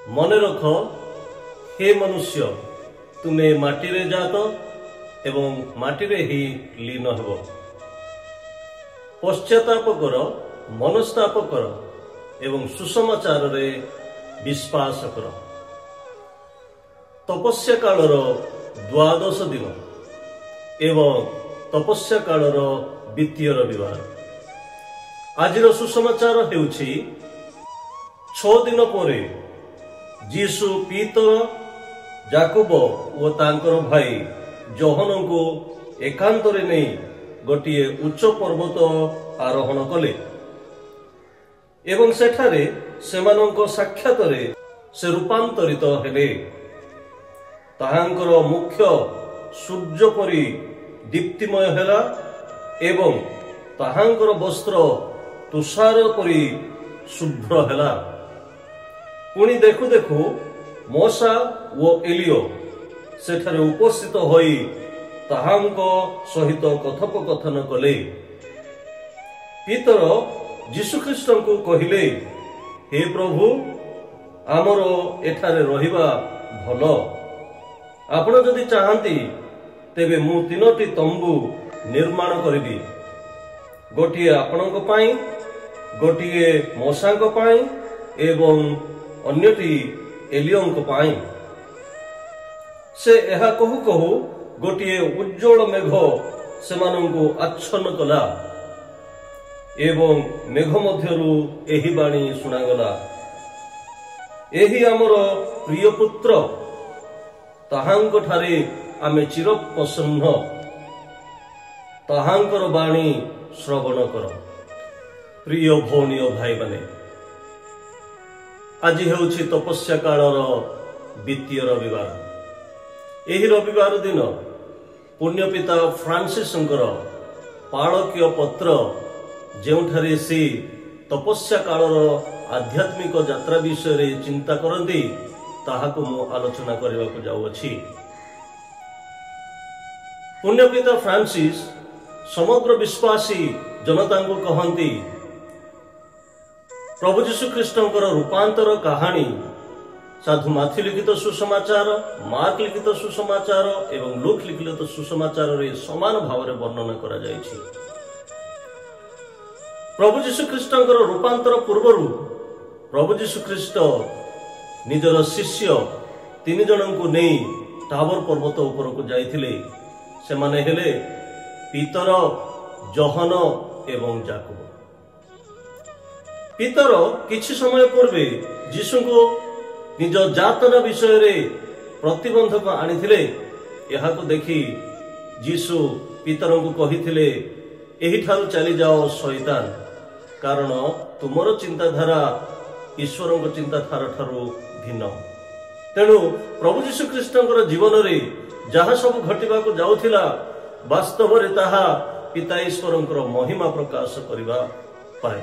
मन रख हे मनुष्य तुमे माटी जात एवं माटी ही लीन हेब। पश्चाताप कर, मनस्ताप कर एवं सुसमाचार रे विश्वास कर। तपस्या कालर 12 दिन एवं तपस्या कालर द्वितीय रविवार। आज सुसमाचार हेउछि 6 दिन परे जीसु पीतर जाकुब और तांकर भाई जोहन को एकांतरे नहीं गोटे उच्च पर्वत आरोहण कले एवं सेठारे सेमानंको साक्षात से रूपांतरित हेले। ताहांकर मुख्य सूर्य परी दीप्तिमय हेला एवं ताहांकर वस्त्र तुषार परी शुभ्र हेला। पुणी देखु देखु मोसा और एलियो सेठारे उपस्थित होई ताहांको सहित कथोपकथन कले। पीतर जीशुख्रीष्ट को कहिले, हे प्रभु आमर एठारे रहिबा भल। आपण जदि चाहती तेबे मु 3टी तंबू निर्माण करिबी, गोटिए आपणक पाई, गोटिए मोसांक पाई एवं अन्यटी एलियोंक पाई। से एहा कहु कहु गोटिए उज्जवल मेघ सेमानंकु आच्छन्न कला एवं मेघ मध्यरु एही बाणी सुनागला, एही आमर प्रिय पुत्र, ताहांक ठारे आमे चिर प्रसन्न, ताहांकर बाणी श्रवण कर। प्रिय भौणी और भाई माने, आज हेउछि तपस्या कालर द्वितीय रविवार। एही रविवार दिन पुण्यपिता फ्रांसिसंकर पाळकीय पत्र जेउठारे से तपस्या कालर आध्यात्मिक यात्रा विषय चिंता करती ताहाको मु आलोचना करने जाऊँगी। पुण्यपिता फ्रांसिस समग्र विश्वासी जनता को कहती प्रभु जीशुख्रीष्टर रूपांतर कहानी साधु माथी लिखित सुसमाचार, मार्क लिखित सुसमाचार एवं लूक लिखित सुसमाचार रे समान भाव में वर्णना करा जायछि। प्रभु जीशुख्रीष्टर रूपांतर पूर्वरु प्रभु जीशुख्रीष्ट निजर शिष्य 3 जन को नहीं टावर पर्वत उपर को जाइथिले। से माने हेले पीतर, जोहन एवं जाकुब। पीतर किछि समय पूर्वे जीशु को निज जातना विषय रे प्रतिबंधक आनिथिले। यहा को देखि जीशु पीतर को कहिथिले, एही ठारू चली जाओ शैतान, कारण तुमर चिंताधारा ईश्वर को चिंताधारा ठारू भिन्न। तेणु प्रभु जीशुख्रीष्टर जीवन रे जहा सब घटिबा को जाउथिला वास्तव रे ताहा पिता ईश्वरंकर महिमा प्रकाश करिबा पाए।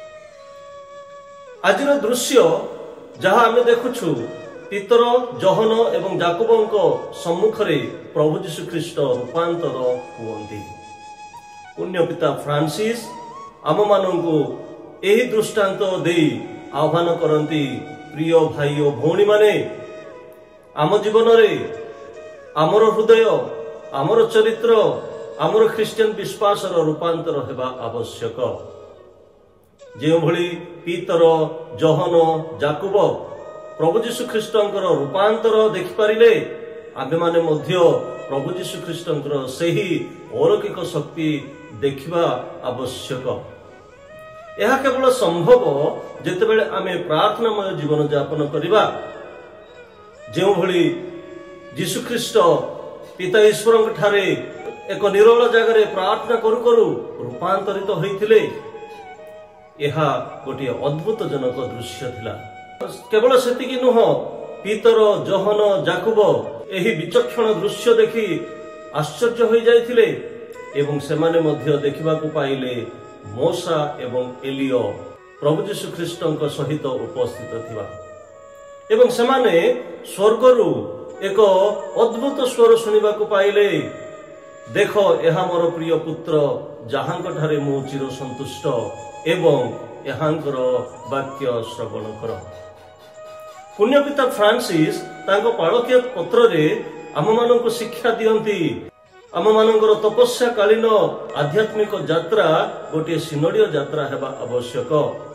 आजिर दृश्य जहाँ आमे देखुछु पीतर, जोहन एवं जाकुबंक सम्मुखरे प्रभु जीशुख्रीष्ट रूपांतर हुअन्ति। पुण्यपिता फ्रांसिस आम मानंकु एही दृष्टांत देई आह्वान करती, प्रिय भाई और भौणी माने, आम जीवन रे आमर हृदय, आमर चरित्र, आमर ख्रिस्टियन विश्वास रूपांतर हेबा आवश्यक। जो भली पीतर, जोहन, जाकुब प्रभु जीशुख्रीष्टर रूपांतर देखिपारे आमे माने मध्य प्रभु जीशुख्रीष्टर सही अलौकिक शक्ति देखिबा आवश्यक। यह केवल संभव जेतेबेले आमे प्रार्थनामय जीवन यापन करिबा। जो भली जीशुख्रीष्ट पिता ईश्वर ठारे एक निरोल जगह प्रार्थना करू करू रूपांतरित होइथिले। यह गोटे अद्भुत जनक दृश्य थिला। केवल सेतिकी नुह, पीतर, जोहन, जाकुब एही विचक्षण दृश्य देखि आश्चर्य हो जाइथिले एवं सेमाने मध्य देखिबाकू पाइले मोसा एवं एलियो प्रभु जीशुख्रीष्टर सहित उपस्थित थिबा एवं सेमाने स्वर्गरु एक अद्भुत स्वर शुणिबाकू पाइले, देख यह मोर प्रिय पुत्र जहांक ठारे मु चिर संतुष्ट एवं यहांकर वाक्य श्रवण कर। पुण्यपिता फ्रांसिस तांको पाळकीय पत्ररे आम मानक शिक्षा दियंती आम मानकर तपस्या कालीन आध्यात्मिक यात्रा गोटे सिनोडीय यात्रा हेबा आवश्यक।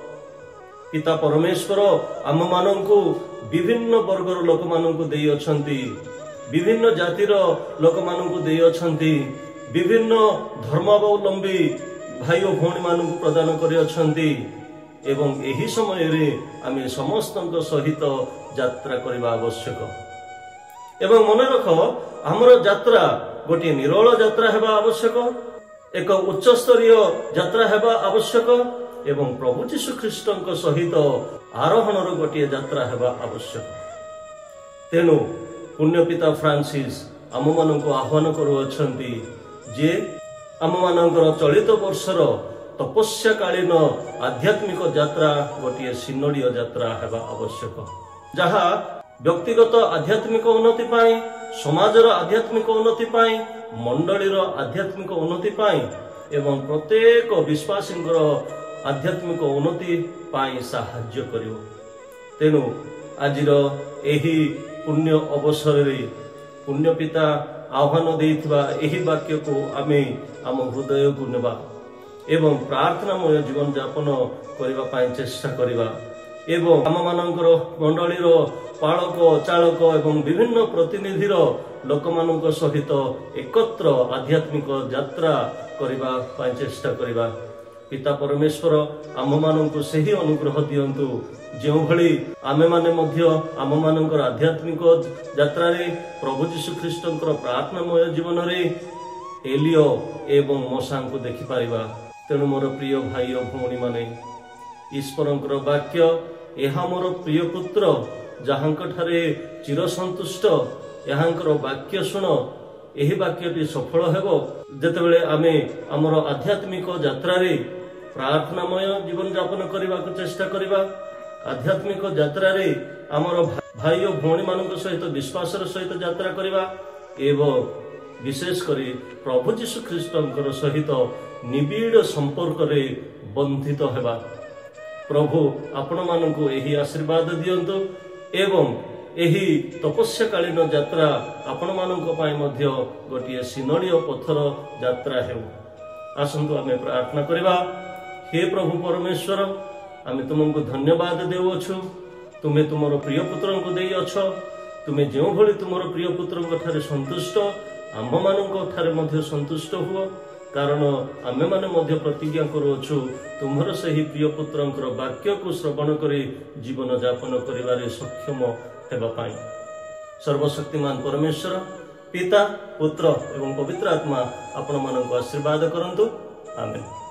पिता परमेश्वर आम मानकु विभिन्न वर्गर लोक मानकु देई अछंती, विभिन्न जातिर लोक मानकु देई अछंती, विभिन्न धर्मावलंबी भाई और भौणी मानकु प्रदान करि अछंती एवं एही समय रे आमे समस्तक सहित यात्रा करबा आवश्यक। एवं मन रख हमर यात्रा गोटे निरोल यात्रा हेबा आवश्यक, एक उच्च स्तरीय यात्रा हेबा आवश्यक एवं प्रभु यीशु ख्रीष्टक सहित आरोहणर गोटे यात्रा हेबा आवश्यक। तेणु पुण्यपिता फ्रांसिस आम मानक आह्वान करुअछंती जे आम मानकर चलित वर्षर तपस्या कालीन आध्यात्मिक यात्रा गोटे सिनोडीय यात्रा हेबा आवश्यक, जहा व्यक्तिगत आध्यात्मिक उन्नति पाई, समाजर आध्यात्मिक उन्नति पाई, मंडलीर आध्यात्मिक उन्नति पाई एवं प्रत्येक विश्वासींकर आध्यात्मिक उन्नति पाई साहाय्य करिवो। तेणु आजिर एही पुण्य अवसर रे पुण्यपिता आह्वान देइथिबा एही वाक्य को आमे आम हृदय को नेबा एवं प्रार्थनामय जीवन यापन करबा पाई चेष्टा करिबा एवं आम मानकर मंडलीर पालक चालक एवं विभिन्न प्रतिनिधिर लोक मानक सहित एकत्र आध्यात्मिक यात्रा करबा पाई चेष्टा करिबा। पिता परमेश्वर आम मानक सही अनुग्रह दियंतु जो भली आमे माने मध्य आम मानकर आध्यात्मिक यात्रा रे प्रभु यीशु ख्रीष्टंकर प्रार्थनामय जीवन रे एलियो एवं मोसा को देखि पारिबा। तेणु मोर प्रिय भाई और भौणी माने ईश्वरंकर वाक्य एहा मोर प्रिय पुत्र जहांक ठारे चिर संतुष्ट यहांकर वाक्य शुण एही वाक्यटी सफल हेबो जेतेबेले आमे हमर आध्यात्मिक यात्रा रे प्रार्थनामय जीवन यापन करबा को चेष्टा करबा। आध्यात्मिक यात्रा रे हमर भाई और भौणी मानक सहित विश्वासर सहित यात्रा करबा एवं विशेष करी प्रभु यीशु ख्रीष्टंकर सहित निबिड़ संपर्क रे बंधित हेबा। प्रभु आपण मानकु एही आशीर्वाद दियंतु एवं एही तपस्या कालीन यात्रा आपण मानक पाई मध्य गोटे सिनोडीय पथर यात्रा हेउ। आसंतु आमे प्रार्थना करबा। हे प्रभु परमेश्वर आमे तुमको धन्यवाद देउछु, तुमे तुमरो प्रिय पुत्रन को देई अछ, तुमे जेउ भली तुमरो प्रिय पुत्रन को ठारे संतुष्ट आम मानक ठारे मध्य संतुष्ट हुओ, कारण आमे माने मध्य प्रतिज्ञा करूछु तुम्हर सही प्रिय पुत्रंकर वाक्य को श्रवण करी जीवन यापन करिवारे सक्षम हेबा पाई। सर्वशक्तिमान परमेश्वर पिता पुत्र एवं पवित्र आत्मा आपण मानक आशीर्वाद करंतु। आमेन।